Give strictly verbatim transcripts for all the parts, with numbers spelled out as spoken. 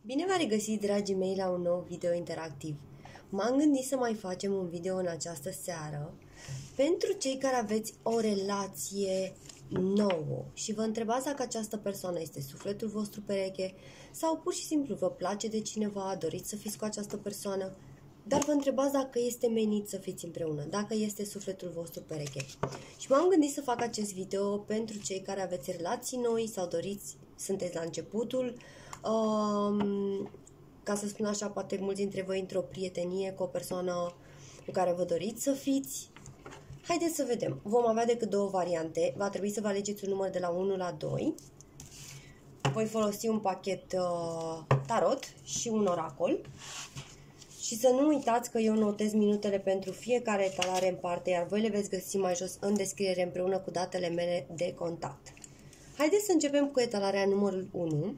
Bine v-am regăsit, dragii mei, la un nou video interactiv. M-am gândit să mai facem un video în această seară pentru cei care aveți o relație nouă și vă întrebați dacă această persoană este sufletul vostru pereche sau pur și simplu vă place de cineva, doriți să fiți cu această persoană, dar vă întrebați dacă este menit să fiți împreună, dacă este sufletul vostru pereche. Și m-am gândit să fac acest video pentru cei care aveți relații noi sau doriți, sunteți la începutul, um, ca să spun așa, poate mulți dintre voi într-o prietenie cu o persoană cu care vă doriți să fiți. Haideți să vedem. Vom avea decât două variante. Va trebui să vă alegeți un număr de la unu la doi. Voi folosi un pachet uh, tarot și un oracol. Și să nu uitați că eu notez minutele pentru fiecare etalare în parte, iar voi le veți găsi mai jos în descriere împreună cu datele mele de contact. Haideți să începem cu etalarea numărul unu.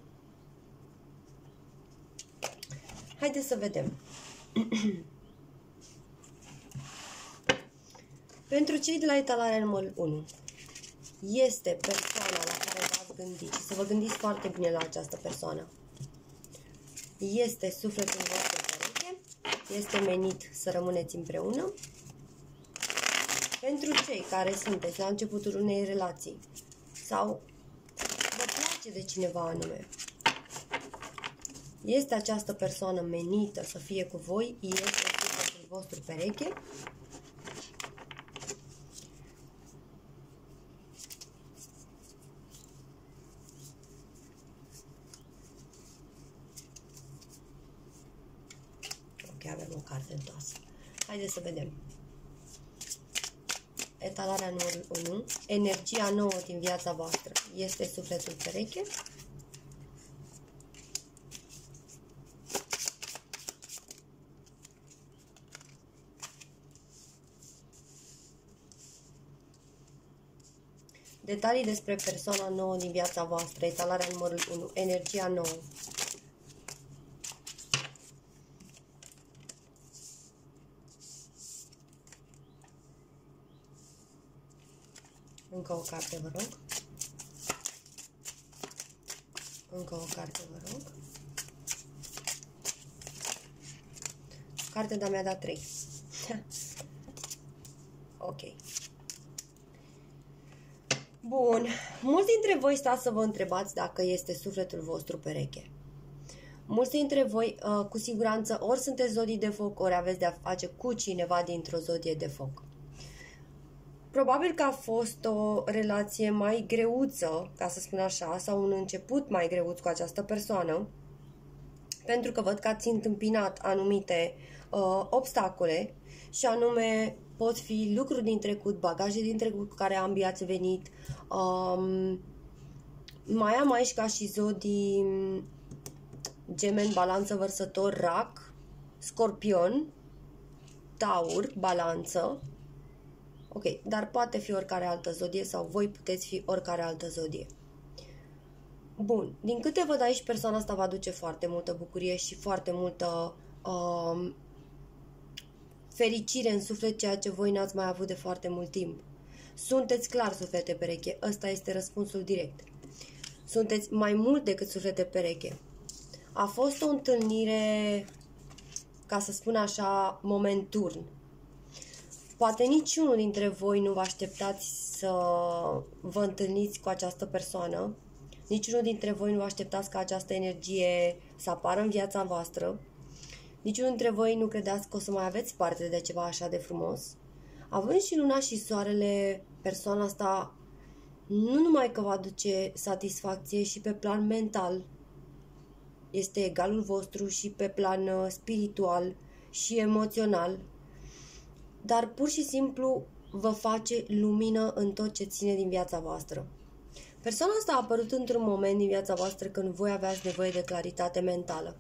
Haideți să vedem. Pentru cei de la etalarea numărul unu, este persoana la care v-ați gândit și să vă gândiți foarte bine la această persoană. Este sufletul vostru pereche, este menit să rămâneți împreună. Pentru cei care sunteți la începutul unei relații sau vă place de cineva anume, este această persoană menită să fie cu voi, este sufletul vostru pereche. Ok, avem o carte întoarsă. Haideți să vedem. Etalarea numărul unu. Energia nouă din viața voastră este sufletul pereche. Detalii despre persoana nouă din viața voastră. Etalarea numărul unu. Energia nouă. Încă o carte, vă rog. Încă o carte, vă rog. Cartea de-a mi-a dat trei. Ok. Bun. Mulți dintre voi stați să vă întrebați dacă este sufletul vostru pereche. Mulți dintre voi, uh, cu siguranță, ori sunteți zodii de foc, ori aveți de-a face cu cineva dintr-o zodie de foc. Probabil că a fost o relație mai greuță, ca să spun așa, sau un început mai greuț cu această persoană, pentru că văd că ați întâmpinat anumite uh, obstacole și anume pot fi lucruri din trecut, bagaje din trecut cu care ambii ați venit. Um, mai am aici ca și zodii Gemeni, Balanță, Vărsător, Rac, Scorpion, Taur, Balanță. Ok, dar poate fi oricare altă zodie sau voi puteți fi oricare altă zodie. Bun, din câte văd aici, persoana asta va aduce foarte multă bucurie și foarte multă uh, fericire în suflet, ceea ce voi n-ați mai avut de foarte mult timp. Sunteți clar suflete pereche, ăsta este răspunsul direct. Sunteți mai mult decât suflete pereche. A fost o întâlnire, ca să spun așa, moment turn. Poate niciunul dintre voi nu vă așteptați să vă întâlniți cu această persoană. Niciunul dintre voi nu vă așteptați ca această energie să apară în viața voastră. Niciunul dintre voi nu credeați că o să mai aveți parte de ceva așa de frumos. Având și luna și soarele, persoana asta nu numai că va aduce satisfacție și pe plan mental, este egalul vostru și pe plan spiritual și emoțional, dar pur și simplu vă face lumină în tot ce ține din viața voastră. Persoana asta a apărut într-un moment din viața voastră când voi aveați nevoie de claritate mentală.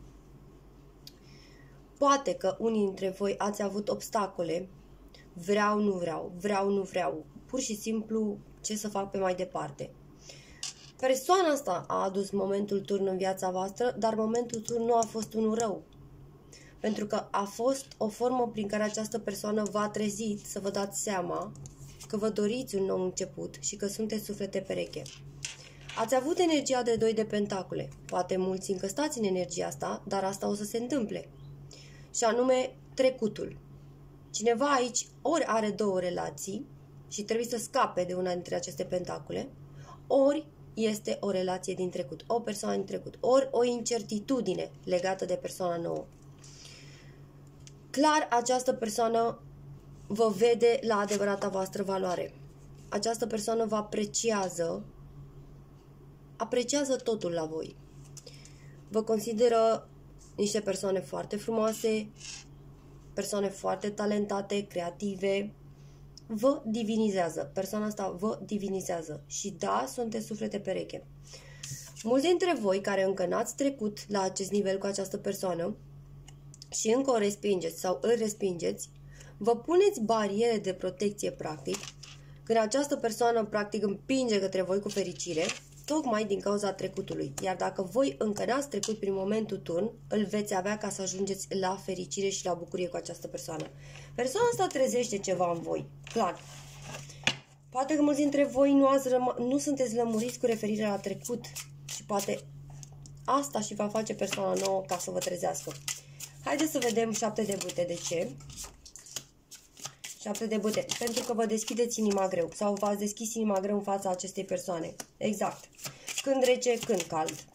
Poate că unii dintre voi ați avut obstacole, vreau, nu vreau, vreau, nu vreau, pur și simplu ce să fac pe mai departe. Persoana asta a adus momentul turn în viața voastră, dar momentul turn nu a fost unul rău. Pentru că a fost o formă prin care această persoană v-a trezit să vă dați seama că vă doriți un nou început și că sunteți suflete pereche. Ați avut energia de doi de pentacule. Poate mulți încă stați în energia asta, dar asta o să se întâmple. Și anume trecutul. Cineva aici ori are două relații și trebuie să scape de una dintre aceste pentacule, ori este o relație din trecut, o persoană din trecut, ori o incertitudine legată de persoana nouă. Clar, această persoană vă vede la adevărata voastră valoare. Această persoană vă apreciază, apreciază totul la voi. Vă consideră niște persoane foarte frumoase, persoane foarte talentate, creative. Vă divinizează. Persoana asta vă divinizează. Și da, sunteți suflete pereche. Mulți dintre voi care încă n-ați trecut la acest nivel cu această persoană și încă o respingeți sau îl respingeți, vă puneți bariere de protecție practic când această persoană practic împinge către voi cu fericire, tocmai din cauza trecutului. Iar dacă voi încă n-ați trecut prin momentul turn, îl veți avea ca să ajungeți la fericire și la bucurie cu această persoană. Persoana asta trezește ceva în voi, clar. Poate că mulți dintre voi nu, ați nu sunteți lămuriți cu referire la trecut și poate asta și va face persoana nouă ca să vă trezească. Haideți să vedem șapte de bâte. De ce? șapte de bâte. Pentru că vă deschideți inima greu sau v-ați deschis inima greu în fața acestei persoane. Exact. Când rece, când cald.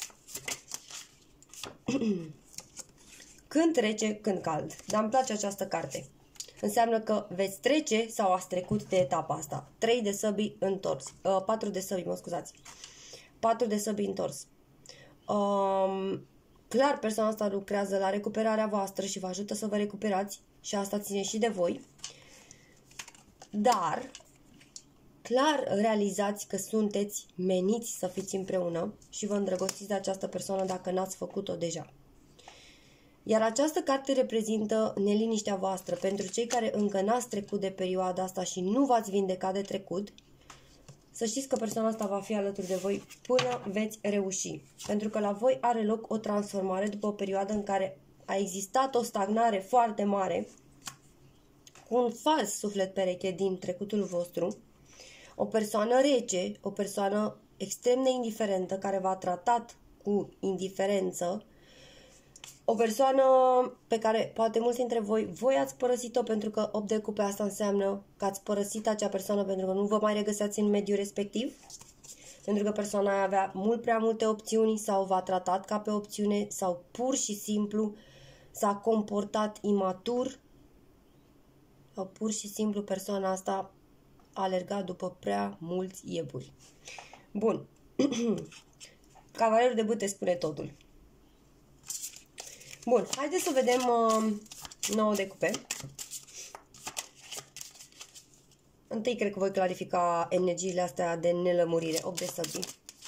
Când rece, când cald. Dar îmi place această carte. Înseamnă că veți trece sau ați trecut de etapa asta. trei de săbii întors. Uh, patru de săbii, mă scuzați. patru de săbii întors. Um, clar, persoana asta lucrează la recuperarea voastră și vă ajută să vă recuperați și asta ține și de voi. Dar, clar realizați că sunteți meniți să fiți împreună și vă îndrăgostiți de această persoană dacă n-ați făcut-o deja. Iar această carte reprezintă neliniștea voastră. Pentru cei care încă n-ați trecut de perioada asta și nu v-ați vindecat de trecut, să știți că persoana asta va fi alături de voi până veți reuși. Pentru că la voi are loc o transformare după o perioadă în care a existat o stagnare foarte mare, cu un fals suflet pereche din trecutul vostru, o persoană rece, o persoană extrem de indiferentă, care v-a tratat cu indiferență, o persoană pe care poate mulți dintre voi, voi ați părăsit-o pentru că opt de cupe asta înseamnă că ați părăsit acea persoană pentru că nu vă mai regăseați în mediul respectiv, pentru că persoana aia avea mult prea multe opțiuni sau v-a tratat ca pe opțiune sau pur și simplu s-a comportat imatur sau pur și simplu persoana asta a alergat după prea mulți iepuri. Bun. Cavalerul de bâte spune totul. Bun, haideți să vedem uh, nouă de cupe. Întâi cred că voi clarifica energiile astea de nelămurire. opt de săbii.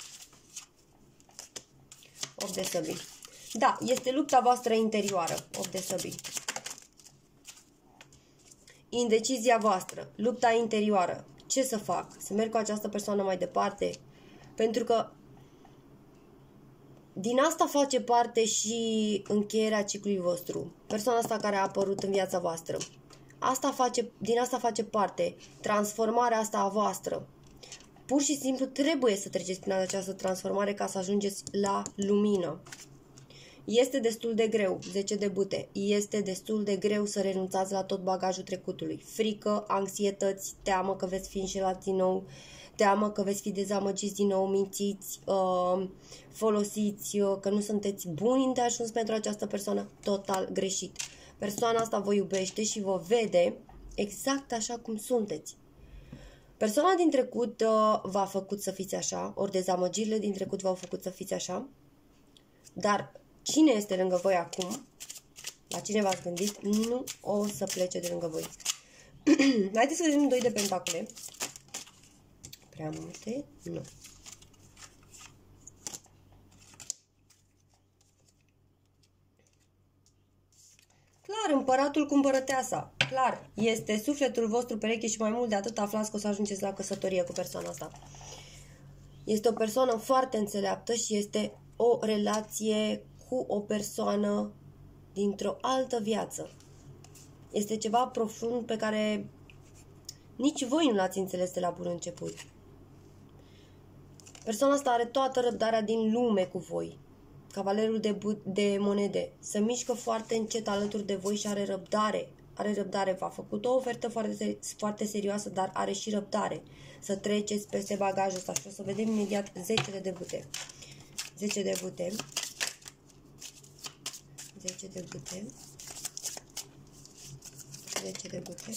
opt de săbii. Da, este lupta voastră interioară. opt de săbii. Indecizia voastră, lupta interioară. Ce să fac? Să merg cu această persoană mai departe? Pentru că din asta face parte și încheierea ciclului vostru. Persoana asta care a apărut în viața voastră. Asta face, din asta face parte transformarea asta a voastră. Pur și simplu trebuie să treceți prin această transformare ca să ajungeți la lumină. Este destul de greu, zece de bâte, este destul de greu să renunțați la tot bagajul trecutului. Frică, anxietăți, teamă că veți fi înșelați din nou, teamă că veți fi dezamăgiți din nou, mințiți, uh, folosiți, uh, că nu sunteți buni îndeajuns pentru această persoană, total greșit. Persoana asta vă iubește și vă vede exact așa cum sunteți. Persoana din trecut uh, v-a făcut să fiți așa, ori dezamăgirile din trecut v-au făcut să fiți așa, dar cine este lângă voi acum, la cine v-ați gândit, nu o să plece de lângă voi. Haideți să vedem doi de pentacule. Prea multe? Nu. Clar, împăratul cu împărăteasa. Clar, este sufletul vostru pereche și mai mult de atât aflați că o să ajungeți la căsătorie cu persoana asta. Este o persoană foarte înțeleaptă și este o relație cu o persoană dintr-o altă viață. Este ceva profund pe care nici voi nu l-ați înțeles de la bun început. Persoana asta are toată răbdarea din lume cu voi. Cavalerul de, de monede. Se mișcă foarte încet alături de voi și are răbdare. Are răbdare. V-a făcut o ofertă foarte, foarte serioasă, dar are și răbdare. Să treceți peste bagajul ăsta. Și o să vedem imediat zece de bute. zece de bute. zece de bute. zece de bute.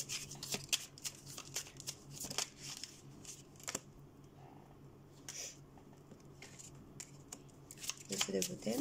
zece de bute.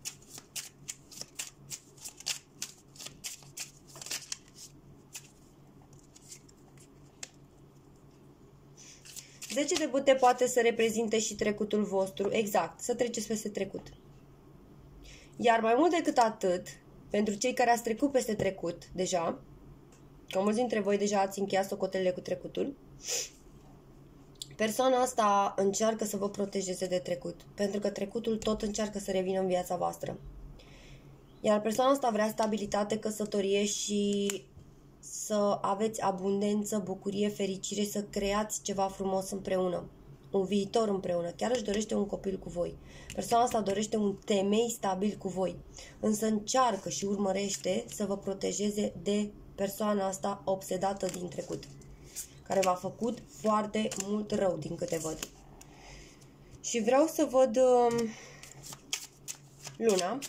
zece de bute poate să reprezinte și trecutul vostru, exact, să treceți peste trecut. Iar mai mult decât atât, pentru cei care ați trecut peste trecut deja, că mulți dintre voi deja ați încheiat socotelele cu trecutul, persoana asta încearcă să vă protejeze de trecut, pentru că trecutul tot încearcă să revină în viața voastră. Iar persoana asta vrea stabilitate, căsătorie și să aveți abundență, bucurie, fericire, să creați ceva frumos împreună, un viitor împreună. Chiar își dorește un copil cu voi. Persoana asta dorește un temei stabil cu voi, însă încearcă și urmărește să vă protejeze de persoana asta obsedată din trecut, care v-a făcut foarte mult rău, din câte văd. Și vreau să văd uh, luna.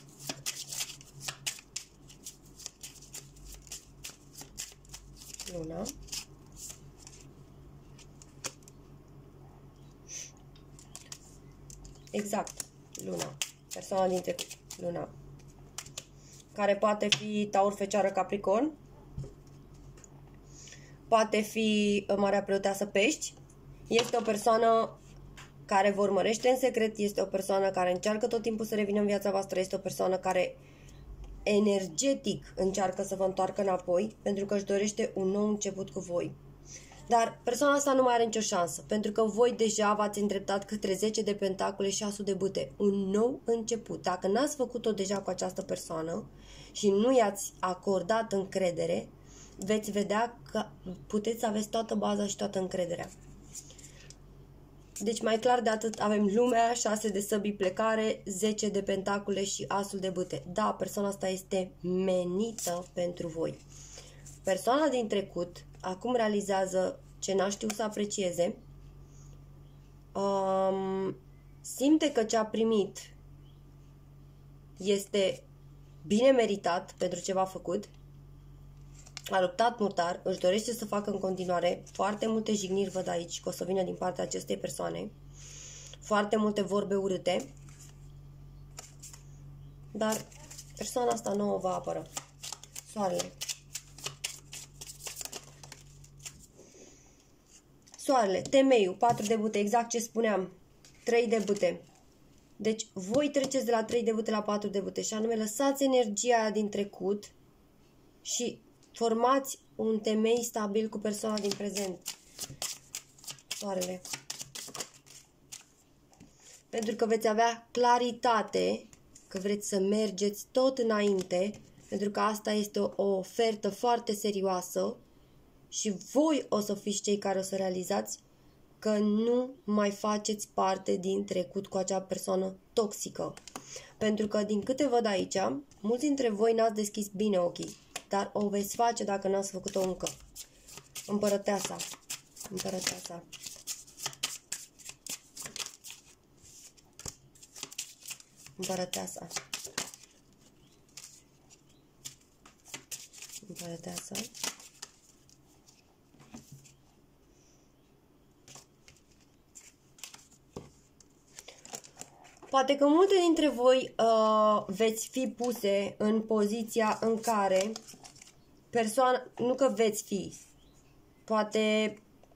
Luna. Exact, luna. Persoana din trecut, luna. Care poate fi Taur, Fecioară, Capricorn. Poate fi Marea Preoteasă, Pești. Este o persoană care vă urmărește în secret, este o persoană care încearcă tot timpul să revină în viața voastră, este o persoană care energetic încearcă să vă întoarcă înapoi, pentru că își dorește un nou început cu voi. Dar persoana asta nu mai are nicio șansă, pentru că voi deja v-ați îndreptat către zece de pentacole și asul de bâte. Un nou început. Dacă n-ați făcut-o deja cu această persoană și nu i-ați acordat încredere, veți vedea că puteți să aveți toată baza și toată încrederea. Deci mai clar de atât avem lumea, șase de săbii, plecare, zece de pentacole și asul de bâte. Da, persoana asta este menită pentru voi. Persoana din trecut acum realizează ce n-a știut să aprecieze. Um, simte că ce a primit este bine meritat pentru ce v-a făcut. A luptat murdar, își dorește să facă în continuare foarte multe jigniri, văd aici, că o să vină din partea acestei persoane. Foarte multe vorbe urâte. Dar persoana asta nouă va apăra. Soarele. Soarele, temeiul, patru de bâte, exact ce spuneam. trei de bâte. Deci voi treceți de la trei de bâte la patru de bâte și anume lăsați energia aia din trecut și formați un temei stabil cu persoana din prezent. Soarele. Pentru că veți avea claritate că vreți să mergeți tot înainte, pentru că asta este o, o ofertă foarte serioasă și voi o să fiți cei care o să realizați că nu mai faceți parte din trecut cu acea persoană toxică. Pentru că, din câte văd aici, mulți dintre voi n-ați deschis bine ochii, dar o veți face dacă n-ați făcut-o încă. Împărăteasa. Împărăteasa. Împărăteasa. Împărăteasa. Poate că multe dintre voi uh, veți fi puse în poziția în care persoana, nu că veți fi, poate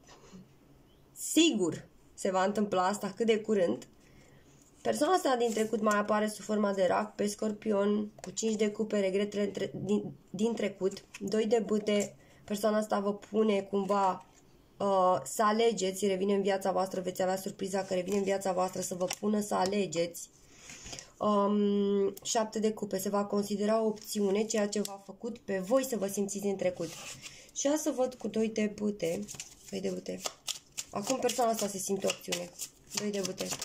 sigur se va întâmpla asta cât de curând. Persoana asta din trecut mai apare sub forma de rac, pe scorpion, cu cinci de cupe, regretele între, din, din trecut, doi de bâte. Persoana asta vă pune cumva uh, să alegeți, revine în viața voastră, veți avea surpriza că revine în viața voastră să vă pună să alegeți. Um, șapte de cupe, se va considera o opțiune, ceea ce v-a făcut pe voi să vă simțiți în trecut. Și să văd cu doi de bâte, doi de bâte. Acum persoana asta se simte o opțiune. Doi de buteri.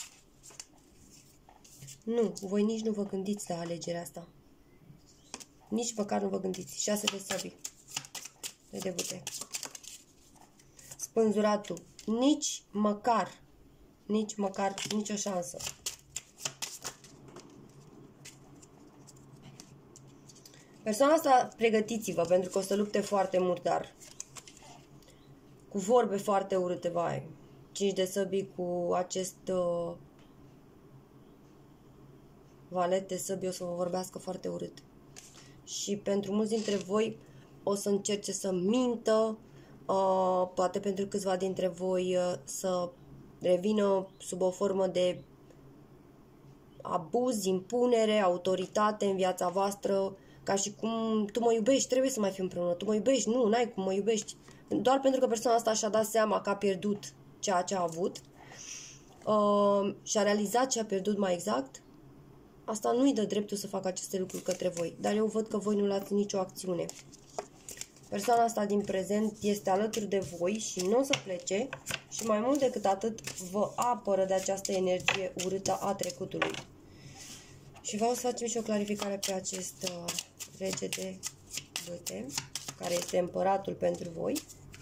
Nu, voi nici nu vă gândiți la alegerea asta. Nici măcar nu vă gândiți. Șase de săbii. Doi de buteri. Spânzuratul. Nici măcar. Nici măcar, nicio șansă. Persoana asta, pregătiți-vă, pentru că o să lupte foarte murdar. Cu vorbe foarte urâte, vai. Cinci de săbii cu acest uh, valet de săbii o să vă vorbească foarte urât. Și pentru mulți dintre voi o să încerce să mintă, uh, poate pentru câțiva dintre voi uh, să revină sub o formă de abuz, impunere, autoritate în viața voastră, ca și cum tu mă iubești, trebuie să mai fim împreună, tu mă iubești, nu, n-ai cum, mă iubești. Doar pentru că persoana asta și-a dat seama că a pierdut ceea ce a avut uh, și-a realizat ce a pierdut mai exact, asta nu-i dă dreptul să facă aceste lucruri către voi, dar eu văd că voi nu luați nicio acțiune. Persoana asta din prezent este alături de voi și nu o să plece și mai mult decât atât vă apără de această energie urâtă a trecutului. Și vreau să facem și o clarificare pe acest uh, rege de bâte, care este împăratul pentru voi.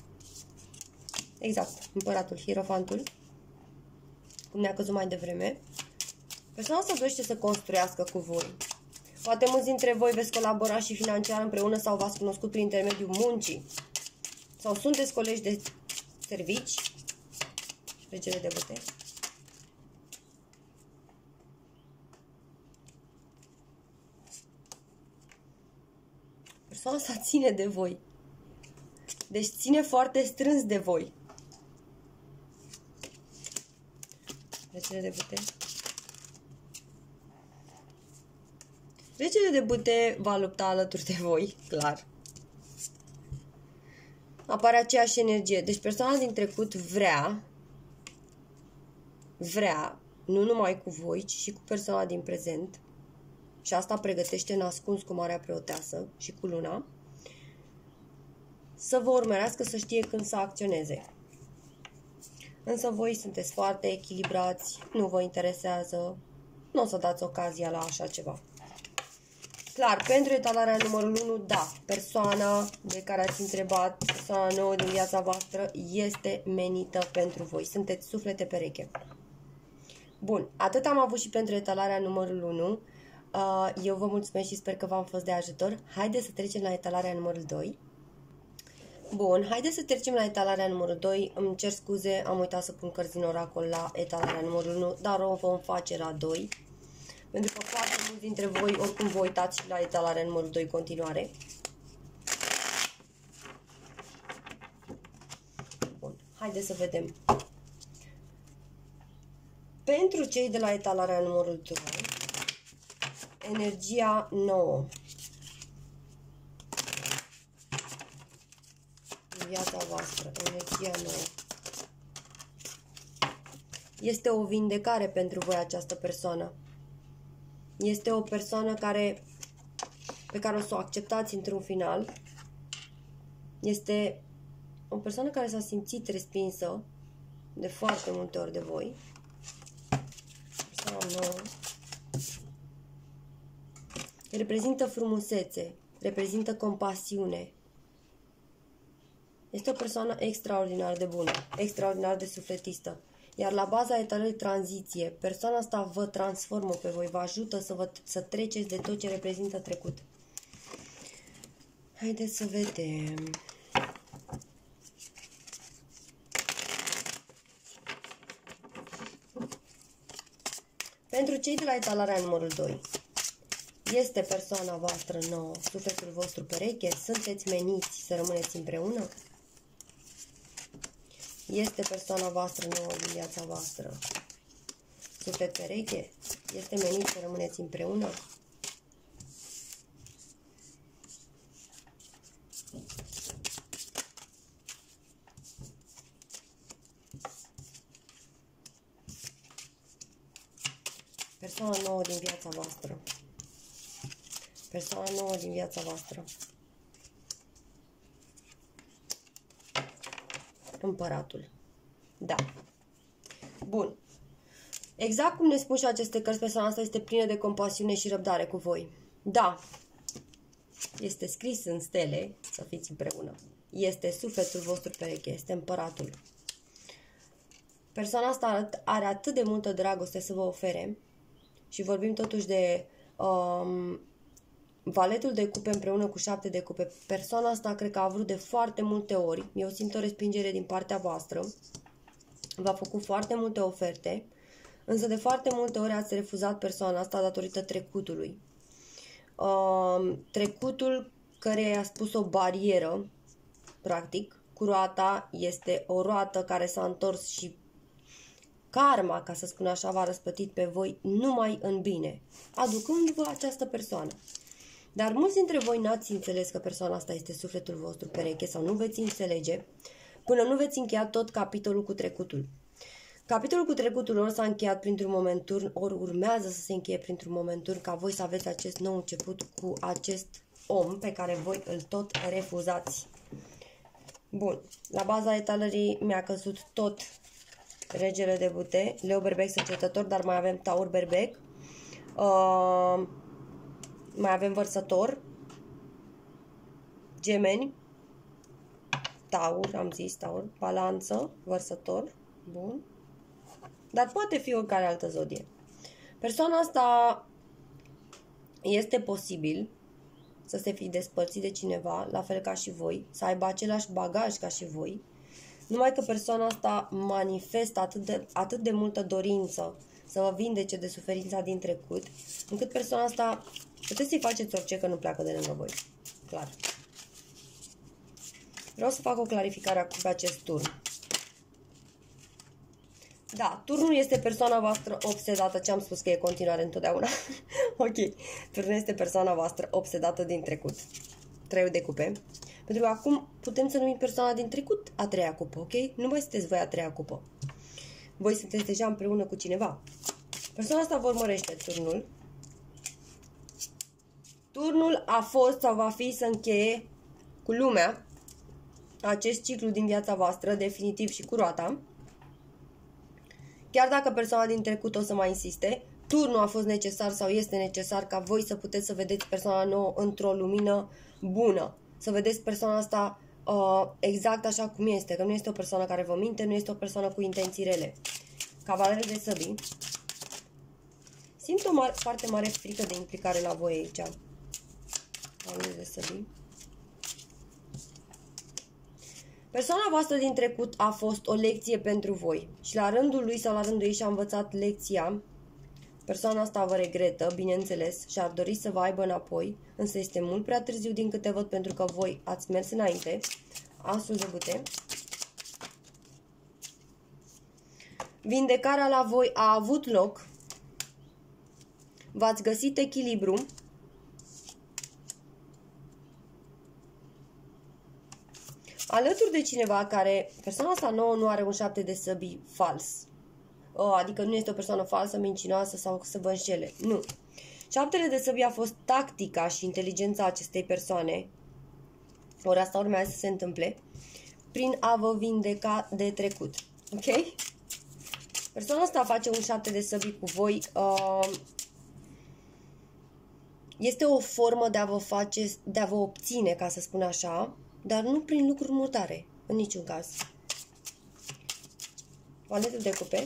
Exact, împăratul, hierofantul, cum ne-a căzut mai devreme. Persoana asta dorește să construiască cu voi. Poate mulți dintre voi veți colabora și financiar împreună sau v-ați cunoscut prin intermediul muncii. Sau sunteți colegi de servici. Regele de bâte. Persoana asta ține de voi. Deci ține foarte strâns de voi. Regele de bâte. Regele de bâte va lupta alături de voi, clar. Apare aceeași energie. Deci persoana din trecut vrea, vrea, nu numai cu voi, ci și cu persoana din prezent, și asta pregătește în ascuns cu Marea Preoteasă și cu Luna, să vă urmărească, să știe când să acționeze. Însă voi sunteți foarte echilibrați, nu vă interesează, nu o să dați ocazia la așa ceva. Clar, pentru etalarea numărul unu, da, persoana de care ați întrebat, persoana nouă din viața voastră, este menită pentru voi. Sunteți suflete pereche. Bun, atât am avut și pentru etalarea numărul unu. Eu vă mulțumesc și sper că v-am fost de ajutor. Haideți să trecem la etalarea numărul doi. Bun, haideți să trecem la etalarea numărul doi. Îmi cer scuze, am uitat să pun cărți din oracol la etalarea numărul unu, dar o vom face la doi. Pentru că foarte mulți dintre voi oricum vă uitați și la etalarea numărul doi în continuare. Bun, haideți să vedem. Pentru cei de la etalarea numărul doi, energia nouă. În viața voastră, energia nouă. Este o vindecare pentru voi această persoană. Este o persoană care, pe care o să o acceptați într-un final. Este o persoană care s-a simțit respinsă de foarte multe ori de voi. Persoana nouă. Reprezintă frumusețe, reprezintă compasiune. Este o persoană extraordinar de bună, extraordinar de sufletistă. Iar la baza etalării tranziție, persoana asta vă transformă pe voi, vă ajută să, vă, să treceți de tot ce reprezintă trecut. Haideți să vedem. Pentru cei de la etalarea numărul doi, este persoana voastră nouă, sufletul vostru pereche, sunteți meniți să rămâneți împreună? Este persoana voastră nouă din viața voastră, suflet pereche, este menit să rămâneți împreună? Persoana nouă din viața voastră. Persoana nouă din viața voastră. Împăratul. Da. Bun. Exact cum ne spun și aceste cărți, persoana asta este plină de compasiune și răbdare cu voi. Da, este scris în stele să fiți împreună. Este sufletul vostru pereche, este împăratul. Persoana asta are atât de multă dragoste să vă ofere și vorbim totuși de um, valetul de cupe împreună cu șapte de cupe. Persoana asta cred că a vrut de foarte multe ori, eu simt o respingere din partea voastră, v-a făcut foarte multe oferte, însă de foarte multe ori ați refuzat persoana asta datorită trecutului. Uh, trecutul care i-a spus o barieră, practic, cu roata este o roată care s-a întors și karma, ca să spun așa, v-a răspătit pe voi numai în bine, aducându-vă această persoană. Dar mulți dintre voi n-ați înțeles că persoana asta este sufletul vostru pereche sau nu veți înțelege până nu veți încheia tot capitolul cu trecutul. Capitolul cu trecutul ori s-a încheiat printr-un moment turn, ori urmează să se încheie printr-un moment turn, ca voi să aveți acest nou început cu acest om pe care voi îl tot refuzați. Bun, la baza etalării mi-a căzut tot regele de bute, leu berbec săgetător, dar mai avem taur berbec, uh, mai avem vărsător, gemeni, taur, am zis taur, balanță, vărsător, bun, dar poate fi oricare altă zodie. Persoana asta este posibil să se fi despărțit de cineva, la fel ca și voi, să aibă același bagaj ca și voi, numai că persoana asta manifestă atât de, atât de multă dorință să vă vindece de suferința din trecut, încât persoana asta puteți să-i faceți orice, că nu pleacă de lângă voi. Clar. Vreau să fac o clarificare acum pe acest turn. Da, turnul este persoana voastră obsedată, ce am spus că e continuare întotdeauna. Ok, turnul este persoana voastră obsedată din trecut. Trei de cupe. Pentru că acum putem să numim persoana din trecut a treia cupă, ok? Nu mai sunteți voi a treia cupă. Voi sunteți deja împreună cu cineva. Persoana asta vă urmărește turnul. Turnul a fost sau va fi să încheie cu lumea acest ciclu din viața voastră, definitiv și cu roata. Chiar dacă persoana din trecut o să mai insiste, turnul a fost necesar sau este necesar ca voi să puteți să vedeți persoana nouă într-o lumină bună. Să vedeți persoana asta uh, exact așa cum este, că nu este o persoană care vă minte, nu este o persoană cu intenții rele. Cavalerul de săbii. Simt o mare, foarte mare frică de implicare la voi aici. Cavalerul de săbii. Persoana voastră din trecut a fost o lecție pentru voi și la rândul lui sau la rândul ei și-a învățat lecția. Persoana asta vă regretă, bineînțeles, și ar dori să vă aibă înapoi, însă este mult prea târziu din câte văd pentru că voi ați mers înainte. Asul de bute. Vindecarea la voi a avut loc. V-ați găsit echilibru. Alături de cineva care, persoana asta nouă nu are un șapte de săbii fals. Oh, adică nu este o persoană falsă, mincinoasă sau să vă înșele. Nu. Șaptele de săbii a fost tactica și inteligența acestei persoane. Ori asta urmează să se întâmple prin a vă vindeca de trecut. Ok? Persoana asta face un șapte de săbii cu voi. Uh, este o formă de a vă face, de a vă obține, ca să spun așa, dar nu prin lucruri murdare, în niciun caz. Valetul de cupe.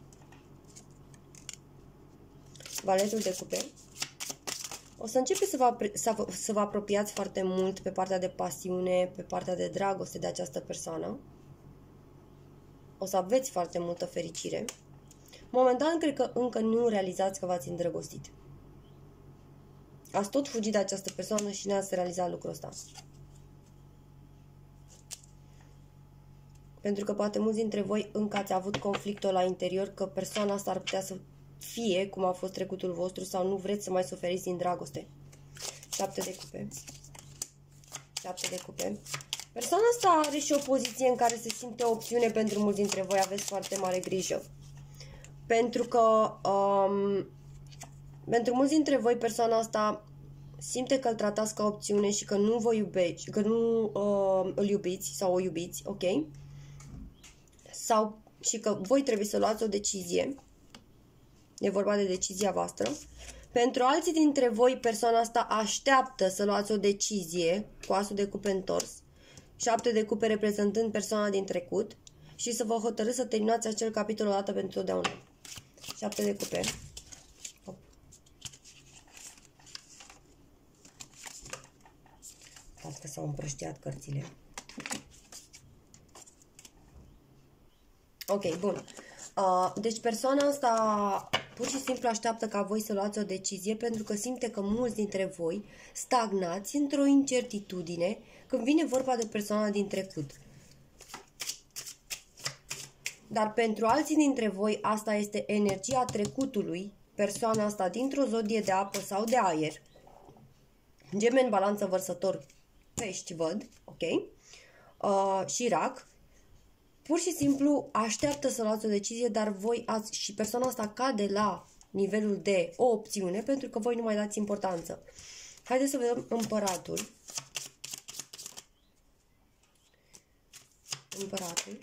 Valetul de cupe. O să începeți să vă, să, vă, să vă apropiați foarte mult pe partea de pasiune, pe partea de dragoste de această persoană. O să aveți foarte multă fericire. Momentan, cred că încă nu realizați că v-ați îndrăgostit. Ați tot fugit de această persoană și n-ați realizat lucrul ăsta. Pentru că poate mulți dintre voi încă ați avut conflictul la interior că persoana asta ar putea să fie cum a fost trecutul vostru sau nu vreți să mai suferiți din dragoste. Șapte de cupe. Șapte de cupe. Persoana asta are și o poziție în care se simte o opțiune pentru mulți dintre voi. Aveți foarte mare grijă. Pentru că um, pentru mulți dintre voi persoana asta simte că îl tratați ca opțiune și că nu vă iubeți, că nu uh, îl iubiți sau o iubiți, ok? Sau și că voi trebuie să luați o decizie. E vorba de decizia voastră. Pentru alții dintre voi, persoana asta așteaptă să luați o decizie cu asul de cupe întors, șapte de cupe reprezentând persoana din trecut și să vă hotărâți să terminați acel capitol o dată pentru totdeauna. șapte de cupe. Hop. Stați că s-au împrăștiat cărțile. Ok, bun. Uh, deci persoana asta pur și simplu așteaptă ca voi să luați o decizie pentru că simte că mulți dintre voi stagnați într-o incertitudine când vine vorba de persoana din trecut. Dar pentru alții dintre voi asta este energia trecutului, persoana asta dintr-o zodie de apă sau de aer. Gemeni, Balanță, Vărsător, Pești, văd, ok? Uh, și Rac. Pur și simplu așteaptă să luați o decizie, dar voi ați, și persoana asta cade la nivelul de o opțiune pentru că voi nu mai dați importanță. Haideți să vedem Împăratul. Împăratul.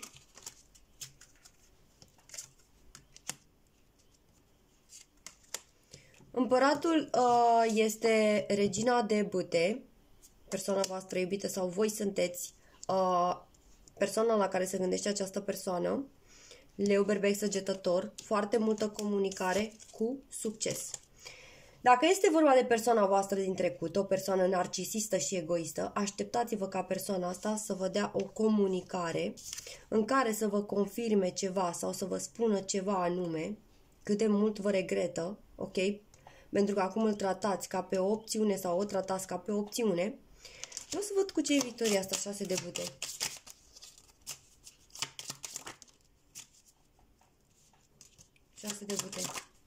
Împăratul uh, este regina de bâte, persoana voastră iubită sau voi sunteți uh, persoana la care se gândește această persoană. Leu, Berbec, Săgetător, foarte multă comunicare cu succes. Dacă este vorba de persoana voastră din trecut, o persoană narcisistă și egoistă, așteptați-vă ca persoana asta să vă dea o comunicare în care să vă confirme ceva sau să vă spună ceva anume, cât de mult vă regretă, ok? Pentru că acum îl tratați ca pe o opțiune sau o tratați ca pe o opțiune. Vreau să văd cu ce e victoria asta, șase de bâte. șase de bâte.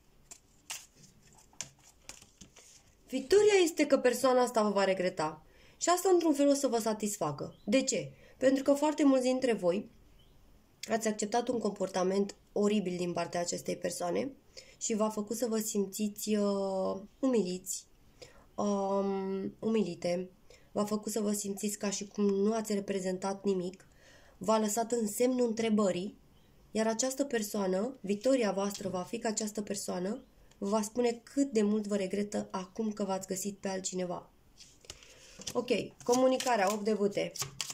Victoria este că persoana asta vă va regreta. Și asta într-un fel o să vă satisfacă. De ce? Pentru că foarte mulți dintre voi ați acceptat un comportament oribil din partea acestei persoane și v-a făcut să vă simțiți uh, umiliți, um, umilite, v-a făcut să vă simțiți ca și cum nu ați reprezentat nimic, v-a lăsat în semnul întrebării, iar această persoană, victoria voastră va fi că această persoană vă va spune cât de mult vă regretă acum că v-ați găsit pe altcineva. Ok, comunicarea, opt de bâte.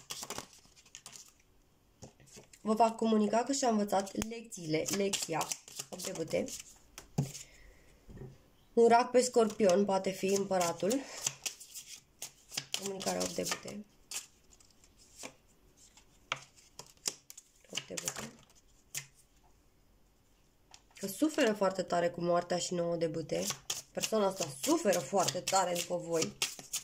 Vă va comunica că și-a învățat lecțiile, lecția, opt de bâte. Un Rac pe Scorpion poate fi Împăratul. Comunicarea, opt de bâte. opt de bâte. Că suferă foarte tare cu moartea și nouă de bâte. Persoana asta suferă foarte tare după voi.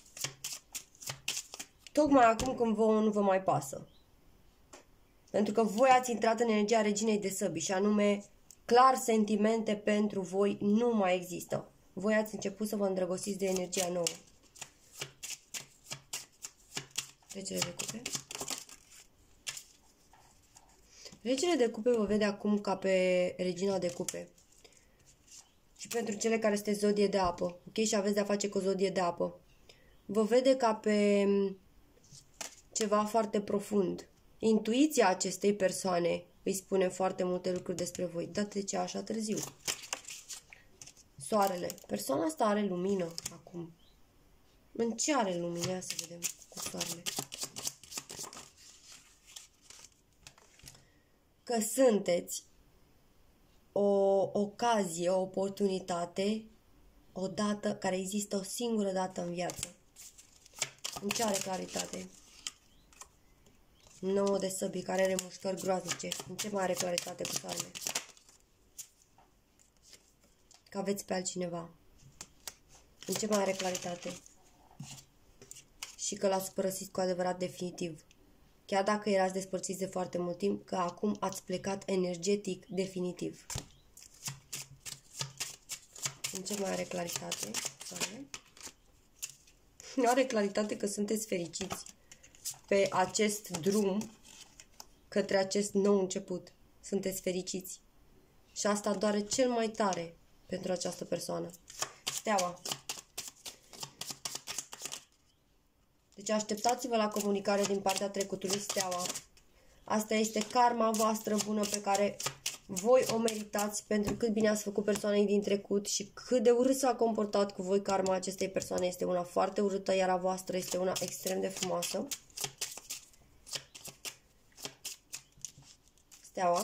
Tocmai acum când vouă nu vă mai pasă. Pentru că voi ați intrat în energia reginei de săbii și anume, clar, sentimente pentru voi nu mai există. Voi ați început să vă îndrăgostiți de energia nouă. Regele de cupe. Regele de cupe vă vede acum ca pe regina de cupe. Și pentru cele care sunteți zodie de apă, ok? Și aveți de-a face cu o zodie de apă. Vă vede ca pe ceva foarte profund. Intuiția acestei persoane îi spune foarte multe lucruri despre voi. Dar de ce așa târziu? Soarele. Persoana asta are lumină acum. În ce are lumină? Ia să vedem cu soarele. Că sunteți o ocazie, o oportunitate, o dată care există o singură dată în viață. În ce are claritate? nouă de săbii care are mușcări groaznice. În ce mai are claritate cu soarele? Că aveți pe altcineva. În ce mai are claritate? Și că l-ați părăsit cu adevărat definitiv. Chiar dacă erați despărțiți de foarte mult timp, că acum ați plecat energetic definitiv. În ce mai are claritate? Nu are claritate că sunteți fericiți pe acest drum către acest nou început. Sunteți fericiți. Și asta doare cel mai tare pentru această persoană. Steaua. Deci așteptați-vă la comunicare din partea trecutului, Steaua. Asta este karma voastră bună pe care voi o meritați pentru cât bine ați făcut persoanei din trecut și cât de urât s-a comportat cu voi. Karma acestei persoane este una foarte urâtă, iar a voastră este una extrem de frumoasă. Steaua.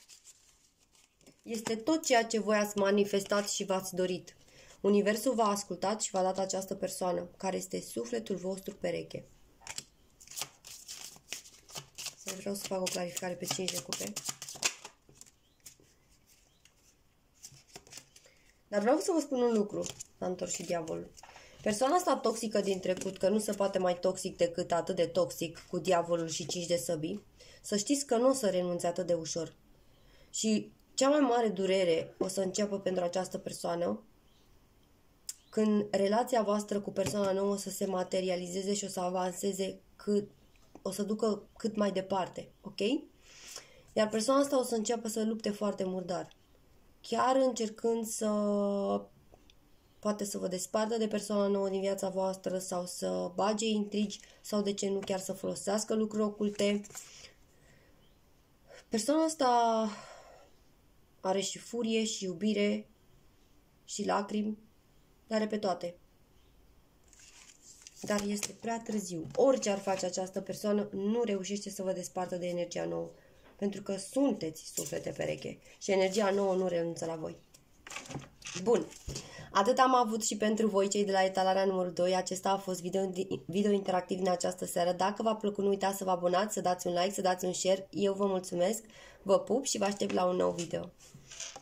Este tot ceea ce voi ați manifestat și v-ați dorit. Universul v-a ascultat și v-a dat această persoană, care este sufletul vostru pereche. Să vreau să fac o clarificare pe cinci de cupe. Dar vreau să vă spun un lucru. S-a întors și diavolul. Persoana asta toxică din trecut, că nu se poate mai toxic decât atât de toxic cu diavolul și cinci de săbii, să știți că nu o să renunțe atât de ușor. Și cea mai mare durere o să înceapă pentru această persoană când relația voastră cu persoana nouă o să se materializeze și o să avanseze cât, o să ducă cât mai departe, ok? Iar persoana asta o să înceapă să lupte foarte murdar. Chiar încercând să poate să vă despartă de persoana nouă din viața voastră sau să bage intrigi sau de ce nu chiar să folosească lucruri oculte. Persoana asta are și furie și iubire și lacrimi, le-are pe toate. Dar este prea târziu. Orice ar face această persoană, nu reușește să vă despartă de energia nouă. Pentru că sunteți suflete pereche și energia nouă nu renunță la voi. Bun. Atât am avut și pentru voi, cei de la etalarea numărul doi. Acesta a fost video, video interactiv din această seară. Dacă v-a plăcut, nu uitați să vă abonați, să dați un like, să dați un share. Eu vă mulțumesc, vă pup și vă aștept la un nou video.